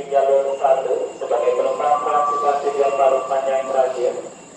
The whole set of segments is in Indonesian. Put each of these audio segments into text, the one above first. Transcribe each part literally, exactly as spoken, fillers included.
jalur satu sebagai penumpang transportasi tujuan Parung Panjang yang terakhir.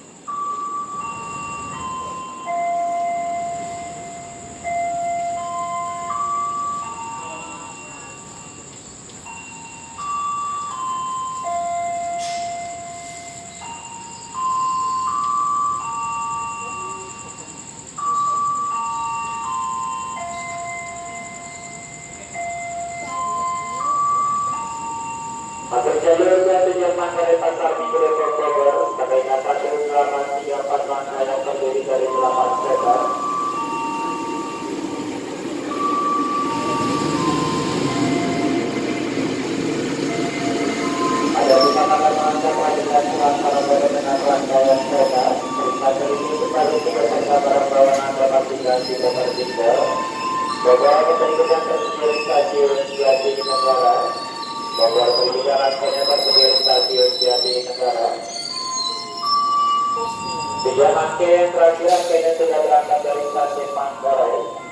Masuk jalur dan tujuan Manggarai Pasar Minggu Depok Bogor sebagai satu selamat tiga empat langkah yang terdiri dari delapan kereta. Ada lima kakak mengancam dengan surat para badan dengan rangkaian kereta. Perintah ini sekaligus beserta barang bawaan Anda pastikan di Bogor Timur. Bogor keterikatan tersedia di stasiun Jati Negara. Bogor berjalan hanya tersedia stasiun Jati Negara. Tujuan angke yang terakhir angkanya sudah berangkat dari stasiun Manggarai.